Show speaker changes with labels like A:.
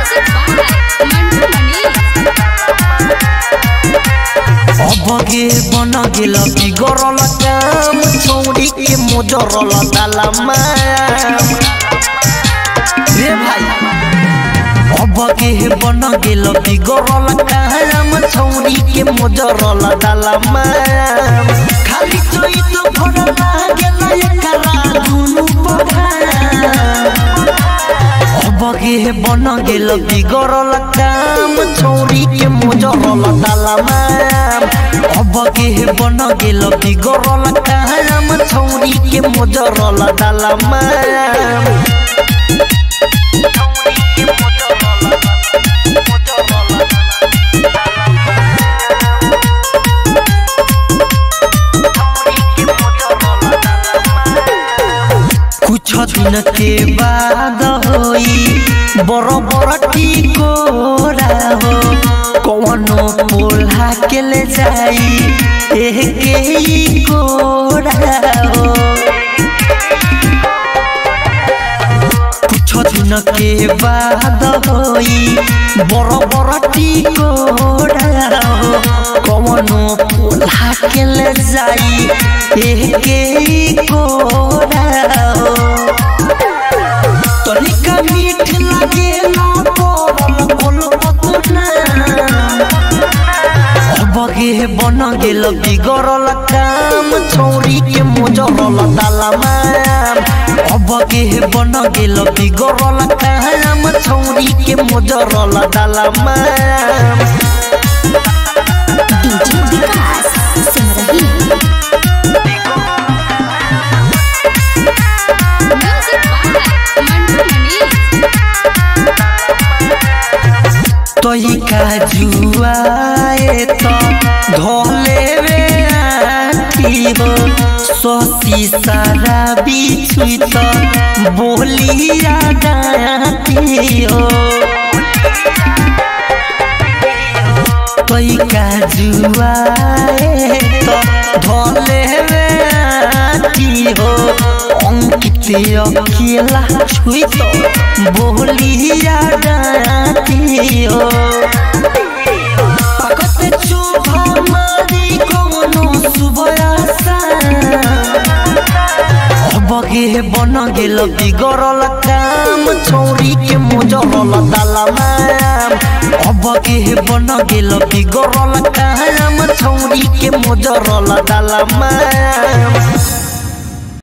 A: अबगे बन गेल बिगड़ल काम छौड़ी के मोजरल दालमा रे भाई अबगे बन गेल बिगड़ल काम छौड़ी के मोजरल दालमा खाली जोई तो भरला गेल एकरा दुनु पखा अबगे बन गेल बिगड़ल काम छौड़ी के मोजरल दालमा अबगे बन गेल बिगड़ल काम छौड़ी के मोजरल दालमा कुछ दिन के बाद होई बड़ बड़ टिकोरा हो कौनो पोल्हा के ले जाई के कोरा हो कुछ दिन के बाद होई बड़ बड़ टिकोरा हो कौनो पोल्हा के ले जाई के कोरा हो तनिका मीठ लागे ना पड़ल बोल पतना अबगे बन गेल बिगड़ल काम छौड़ी के मोजरल दालमा अबगे बन गेल बिगड़ल काम छौड़ी के मोजरल दालमा
B: डीजे विकास सुन रही
A: तोही का जुआए तो धोले वे आती हो सोसी सारा बिछुई तो बोलिया गाती हो तोही का जुआए तो धोले वे आती हो अंकित अकेला छुई तो बोलिया गाती हो पकते चुभा मारी कोनो सुबयासा अबगे बन गेल बिगड़ल काम छौड़ी के मोजरल दालमा अबगे बन गेल बिगड़ल काम छौड़ी के मोजरल दालमा।